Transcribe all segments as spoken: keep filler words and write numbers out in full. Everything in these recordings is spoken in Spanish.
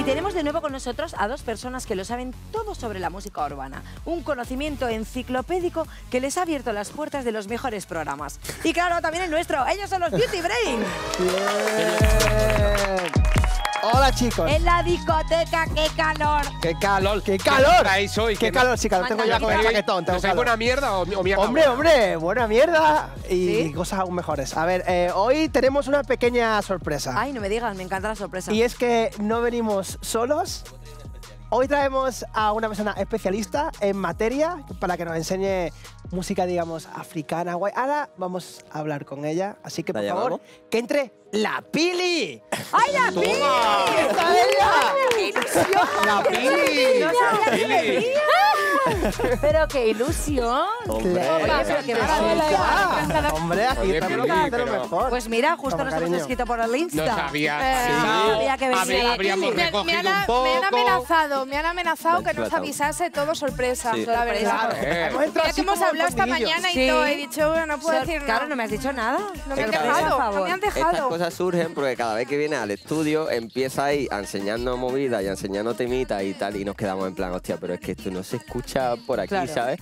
Y tenemos de nuevo con nosotros a dos personas que lo saben todo sobre la música urbana. Un conocimiento enciclopédico que les ha abierto las puertas de los mejores programas. Y claro, también el nuestro. Ellos son los Beauty Brain. Bien. Hola, chicos. En la discoteca, qué calor. ¡Qué calor! ¡Qué calor! ¿Qué hoy? ¡Qué calor! Sí, calor. Tengo ya con el chaquetón. Tengo calor. ¿Buena mierda o, o mierda? Hombre, hombre, buena mierda y ¿Sí? cosas aún mejores. A ver, eh, hoy tenemos una pequeña sorpresa. Ay, no me digas, me encanta la sorpresa. Y es que no venimos solos. Hoy traemos a una persona especialista en materia para que nos enseñe música, digamos, africana, guay. Ahora vamos a hablar con ella, así que, por ¿La favor, llamamos? que entre la Pili. ¡Ay, la Pili! ¡Está ella! ¡Qué ilusión! ¡La Pili! ¡No sabía que venía! ¡Pero qué ilusión! Hombre, Oye, pero qué maravilla. Hombre, aquí Oye, estamos Pili, para hacer lo pero- mejor. Pues mira, justo Toma, nos hemos cariño. escrito por el Insta. No sabía. Eh, sí. no sabía que venía. Habría- Habríamos Me, me recogido han, un poco. me han amenazado, me han amenazado que nos Tratado. avisase todo sorpresa, Sí. la verdad. Claro, Eh. hemos entrado Mira así que hemos como hablado esta tornillos. mañana y Sí. todo, he dicho, bueno, no puedo Sor- decir Claro, nada. no me has dicho nada. No me han Sorpresa, dejado, por no favor. me han Estas dejado. cosas surgen porque cada vez que viene al estudio empieza ahí a enseñarnos movidas y a enseñarnos temitas y tal, y nos quedamos en plan, hostia, pero es que esto no se escucha por aquí, Claro. ¿sabes?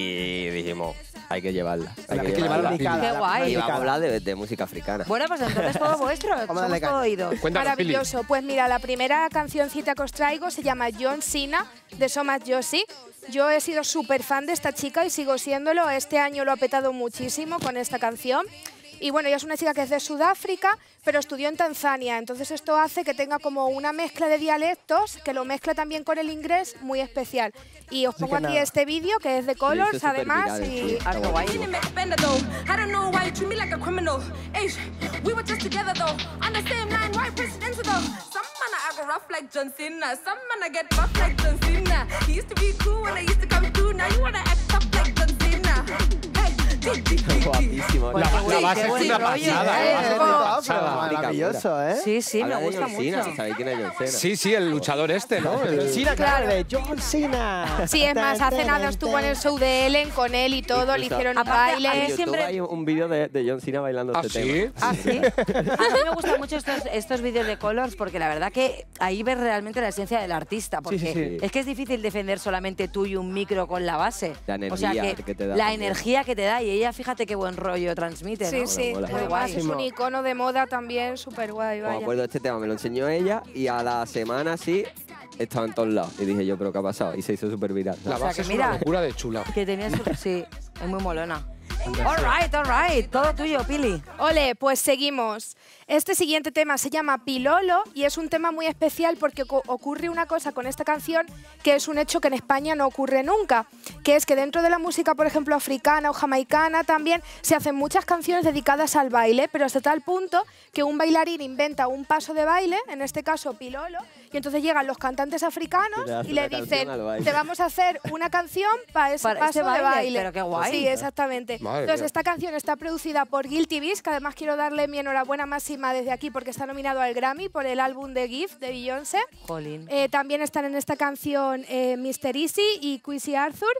Y dijimos, hay que llevarla. Hay, Hay que, que llevarla. llevarla picada, Qué la guay. Y picada. vamos a hablar de, de música africana. Bueno, pues entonces todo vuestro. Vamos a Somos darle todo caña. oídos. Cuéntanos, Pili. Maravilloso. Pues mira, la primera cancioncita que os traigo se llama John Cena, de So Much Josie. Yo he sido súper fan de esta chica y sigo siéndolo. Este año lo ha petado muchísimo con esta canción. Y bueno, ella es una chica que es de Sudáfrica, pero estudió en Tanzania. Entonces esto hace que tenga como una mezcla de dialectos, que lo mezcla también con el inglés, muy especial. Y os Así pongo que aquí nada. este vídeo, que es de Colors, hizo súper además. viral, Y sí. Ah, qué guay. Didn't make spender though. I don't know why you treat me like a criminal. Hey, we were just together though. On the same line, white presidential though. Some man I go rough like John Cena. Some man I get buff like John Cena. He used to be cool when I used to come through. Now you wanna act tough like John Cena. Hey, di- di- di- di. Guapísimo. Pues La, qué la buen- base qué es buen una rollo, pasada. ¿eh? la base es Oh, una pero pasada. maravilloso, ¿eh? Sí, sí, me Habla de gusta John Cena, mucho. si sabéis quién es John Cena. Sí, sí, el luchador este, ¿no? El- Cena, Claro. claro, de John Cena. Sí, es más, hace nada estuvo en el show de Ellen con él y todo, le Incluso- hicieron un Aparte, a mí En baile. YouTube siempre- hay un vídeo de, de John Cena bailando ¿Ah, este sí? tema. Ah, sí. A mí me gustan mucho estos, estos vídeos de Colors porque la verdad que ahí ves realmente la esencia del artista. Porque sí, sí. es que es difícil defender solamente tú y un micro con la base. La o sea energía que, que te da la también. energía que te da y ella, fíjate qué buen rollo transmite, Sí, ¿no? sí, mola. Muy además guay. es un icono de moda también, súper guay, Me vaya. acuerdo de este tema, me lo enseñó ella y a la semana sí estaba en todos lados. Y dije yo, ¿pero qué ha pasado? Y se hizo súper viral. La O sea, base que es mira. una locura de chula. Que tenía su... Sí, es muy molona. All right, all right. Todo tuyo, Pili. Ole, pues seguimos. Este siguiente tema se llama Pilolo y es un tema muy especial porque co- ocurre una cosa con esta canción que es un hecho que en España no ocurre nunca, que es que dentro de la música, por ejemplo, africana o jamaicana también se hacen muchas canciones dedicadas al baile, pero hasta tal punto que un bailarín inventa un paso de baile, en este caso Pilolo, y entonces llegan los cantantes africanos Le hace y le una canción dicen, al baile. te vamos a hacer una canción para ese Para paso ese de baile, baile. pero qué guay. Sí, exactamente. Madre Entonces mía. esta canción está producida por Guilty Beast, que además quiero darle mi enhorabuena máxima desde aquí porque está nominado al Grammy por el álbum de Gift de Beyoncé. Jolín. Eh, también están en esta canción eh, mister Easy y Quincy Arthur.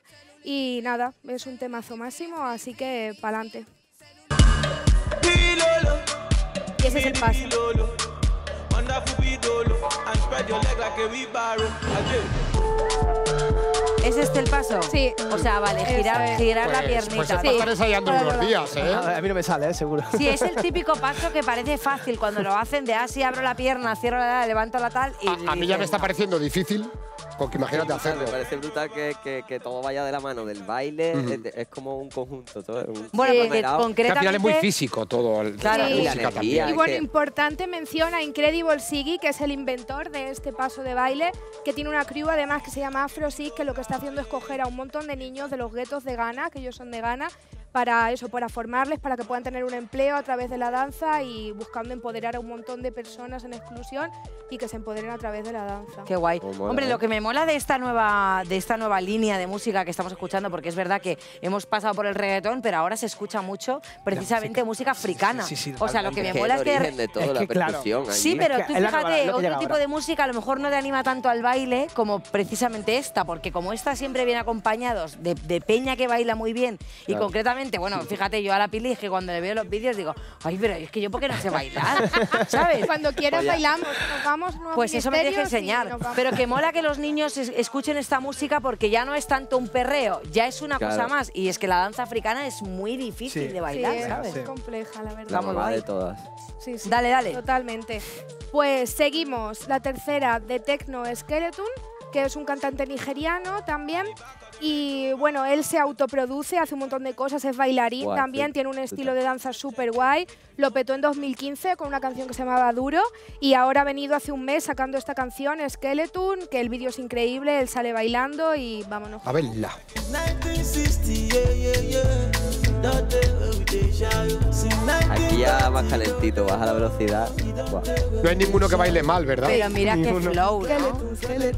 Y nada, es un temazo máximo, así que pa'lante. Y ese es el paso. ¿Es este el paso? Sí. O sea, vale, girar, Eso es. girar la Pues, piernita. pues ya te Sí. estar ensayando Claro. unos días, ¿eh? A, ver, a mí no me sale, ¿eh? Seguro. Sí, es el típico paso que parece fácil cuando lo hacen de así, abro la pierna, cierro la, levanto la tal y... A, a mí ya me está pareciendo difícil, porque imagínate hacerlo. Me parece brutal que, que, que todo vaya de la mano del baile, es, es como un conjunto. Todo, un Bueno, Sí. porque conglomerado. Que al concretamente... final es muy físico todo, el, Claro. la Sí. música Y la también. energía. Y bueno, que- importante mención a Incredible Siggy, que es el inventor de este paso de baile, que tiene una crew además que se llama Afro Sig, que lo que está haciendo es coger a un montón de niños de los guetos de Ghana, que ellos son de Ghana, para eso, para formarles, para que puedan tener un empleo a través de la danza y buscando empoderar a un montón de personas en exclusión y que se empoderen a través de la danza. Qué guay. Pues mola, Hombre, ¿eh? lo que me mola de esta nueva de esta nueva línea de música que estamos escuchando, porque es verdad que hemos pasado por el reggaetón, pero ahora se escucha mucho precisamente música africana. Sí, sí, sí, o sea, lo que me Es que mola el es que origen de todo, es la que, claro, percusión. ahí. sí, pero Es tú que es lo que- fíjate, lo que otro llega tipo ahora. de música a lo mejor no te anima tanto al baile como precisamente esta, porque como esta siempre viene acompañados de, de peña que baila muy bien y Claro. concretamente sinceramente, bueno, fíjate, yo a la Pili es que cuando le veo los vídeos digo, ay, pero es que yo porque no sé bailar, ¿sabes? Cuando quieras bailamos, nos vamos nuevos Pues eso me tienes que ministerios y enseñar. nos vamos. Pero que mola que los niños es- escuchen esta música porque ya no es tanto un perreo, ya es una Claro. cosa más. Y es que la danza africana es muy difícil Sí. de Sí, bailar, es ¿sabes? Sí. compleja, la verdad. La Vamos, mamá guay. de todas. Sí, sí, Dale, dale. Totalmente. Pues seguimos. La tercera de Techno Skeleton, que es un cantante nigeriano también. Y bueno, él se autoproduce, hace un montón de cosas, es bailarín Guay, también, sí, tiene un total. estilo de danza súper guay. Lo petó en dos mil quince con una canción que se llamaba Duro y ahora ha venido hace un mes sacando esta canción, Skeleton, que el vídeo es increíble, él sale bailando y vámonos. A verla. Aquí ya más calentito, baja la velocidad. Buah. No hay ninguno que baile mal, ¿verdad? Pero mira qué flow, ¿no?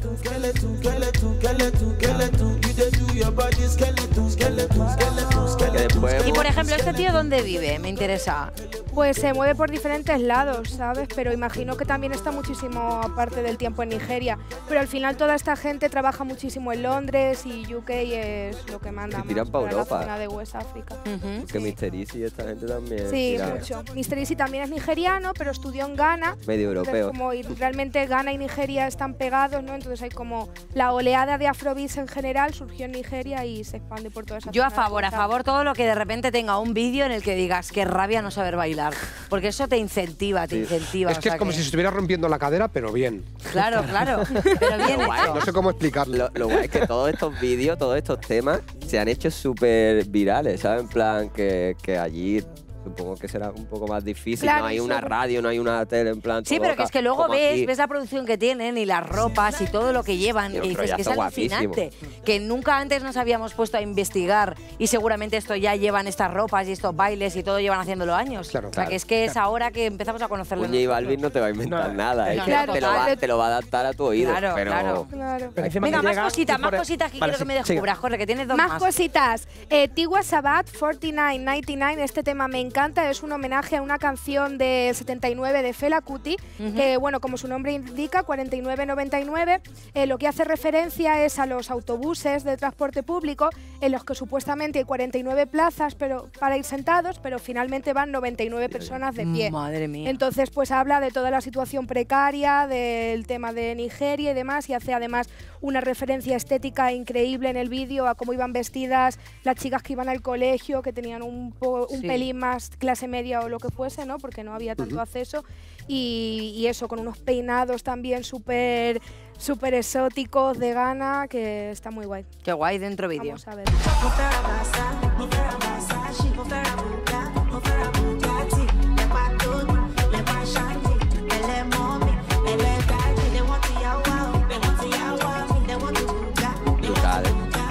Que después Y por ejemplo, ¿este tío dónde vive? Me interesa. Pues se mueve por diferentes lados, ¿sabes? Pero imagino que también está muchísimo parte del tiempo en Nigeria. Pero al final toda esta gente trabaja muchísimo en Londres y U K es lo que manda Se tiran más pa' para Europa. la zona de West África. Ujú. que Mister Easy y esta gente también. Sí, tira mucho. mister Easy también es nigeriano, pero estudió en Ghana. Medio Entonces, europeo. como y realmente Ghana y Nigeria están pegados, ¿no? Entonces hay como la oleada de afrobeats en general surgió en Nigeria y se expande por toda esa Yo a zona de favor, a West favor todo lo que de repente tenga un vídeo en el que digas qué rabia no saber bailar. Porque eso te incentiva, te Sí. incentiva. Es o que es sea como si se estuviera rompiendo la cadera, pero bien. Claro, claro. Pero bien Guay, hecho. No sé cómo explicarlo. Lo, lo guay es que todos estos vídeos, todos estos temas se han hecho súper virales, ¿sabes? En plan, que, que allí supongo que será un poco más difícil. Claro, no hay y una sobre- radio, no hay una tele, en plan. Sí, todo pero que es que luego como ves, aquí. ves la producción que tienen y las ropas y todo lo que llevan. Y Y un dices que es rollazo alucinante. Que nunca antes nos habíamos puesto a investigar y seguramente esto ya llevan estas ropas y estos bailes y todo llevan haciéndolo años. Claro. O sea, que es que es ahora que empezamos a conocerlo. Un J Balvin no te va a inventar No, nada, es no, que no, te, lo total. va, te lo va a adaptar a tu oído. Claro, pero claro. Claro. Pero encima Venga, que más llega cositas, y más por- cositas que Vale, quiero que sí, me siga. descubras, Jorge, que tienes dos Más más. cositas. Eh, Tiwa Savage, cuarenta y nueve noventa y nueve, este tema me encanta, es un homenaje a una canción de setenta y nueve de Fela Kuti, Ujú. que bueno, como su nombre indica, cuarenta y nueve noventa y nueve, eh, lo que hace referencia es a los autobuses de transporte público en los que supuestamente hay cuarenta y nueve plazas pero, para ir sentados, pero finalmente van noventa y nueve personas de pie. Madre mía. Entonces, pues habla de toda la situación precaria, del tema de Nigeria y demás, y hace además una referencia estética increíble en el vídeo a cómo iban vestidas las chicas que iban al colegio, que tenían un, po- un Sí. pelín más clase media o lo que fuese, ¿no? Porque no había tanto acceso. Y, y eso, con unos peinados también súper súper exóticos de Ghana, que está muy guay. Qué guay dentro vídeo. Vamos a ver. Brutal.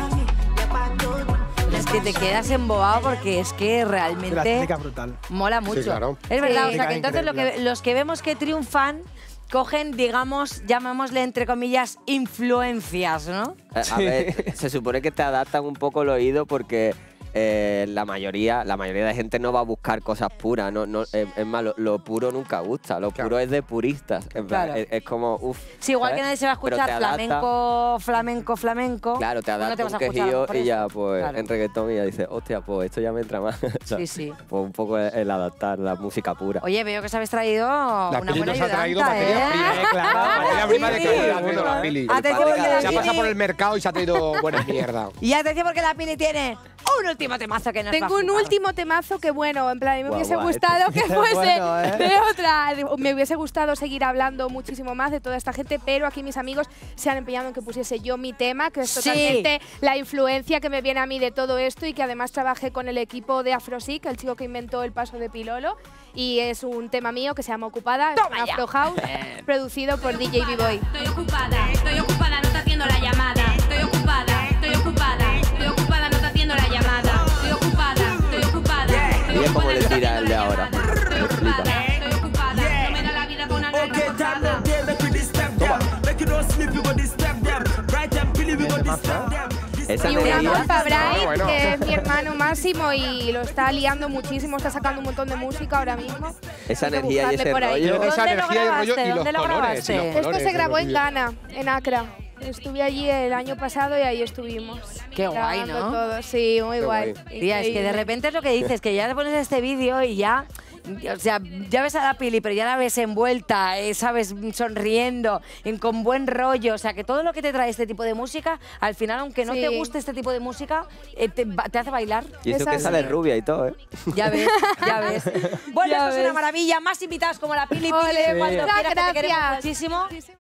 Es que te quedas embobado porque es que La realmente técnica es brutal. mola mucho. claro. Es verdad, Sí. o sea que entonces lo que, Increíble. los que vemos que triunfan cogen, digamos, llamémosle entre comillas, influencias, ¿no? Eh, A ver, se supone que te adaptan un poco el oído porque eh, la mayoría la mayoría de gente no va a buscar cosas puras. No, no, es, es más, lo, lo puro nunca gusta. Lo Claro. puro es de puristas. En plan, Claro. es, es como, uff. Sí, igual que nadie se va a escuchar flamenco, flamenco, flamenco. Claro, te pues no adapta vas a un escuchar quejillo por y eso. ya, pues, Claro. en reggaetón y ya dices, hostia, pues esto ya me entra más. Sí, sí. Pues un poco el, el adaptar la música pura. Oye, veo que os habéis traído La una Pili buena nos ha traído ayudanta, materia ¿eh? prima. Eh, claro, Materia prima de Sí. calidad, bueno, la Pili. Atención, porque la Se ha pasado Pili- por el mercado y se ha traído buena mierda. Y atención porque la Pili tiene un último temazo que nos va a Tengo un flipar. último temazo que, bueno, en plan, me Guau, hubiese guau, gustado este. que fuese Bueno, ¿eh? de otra. Me hubiese gustado seguir hablando muchísimo más de toda esta gente, pero aquí mis amigos se han empeñado en que pusiese yo mi tema, que es Sí. totalmente la influencia que me viene a mí de todo esto y que además trabajé con el equipo de Afrosic, el chico que inventó el paso de Pilolo, y es un tema mío que se llama Ocupada, es Toma un ya. Afro House, producido por D J B-Boy. Estoy ocupada, estoy ocupada, no está haciendo la llamada. Estoy ocupada, estoy ocupada, estoy ocupada, no está haciendo la llamada. Estoy ocupada, estoy ocupada. Estoy Mira cómo ocupada, le no está tira haciendo el de la ahora. llamada. Estoy Me flipa. ocupada, estoy ocupada. No me da la vida con una nueva portada. Esa Y un energía, amor para Brian, Bueno, bueno. que es mi hermano máximo y lo está liando muchísimo, está sacando un montón de música ahora mismo. esa Hay que energía y buscarle ese por ahí. rollo. ¿Dónde Esa lo energía y el rollo grabaste? y los ¿Dónde lo colores. y grabaste? los Esto colores se de grabó los en vídeos. Ghana, en Accra. Estuve allí el año pasado y ahí estuvimos. Qué guay, grabando ¿no? todo. Sí, muy Qué guay. guay. Tía, es que de Increíble. repente es lo que dices, que ya te pones este vídeo y ya, o sea, ya ves a la Pili, pero ya la ves envuelta, eh, sabes, sonriendo, en, con buen rollo, o sea, que todo lo que te trae este tipo de música, al final, aunque no Sí. te guste este tipo de música, eh, te, va- te hace bailar. Y eso Es que así. sale rubia y todo, ¿eh? Ya ves, ya ves. Bueno, Ya esto es una ves. maravilla, más invitados como la Pili Pili, Ole, cuando muchas quieras, que te queremos gracias. muchísimo.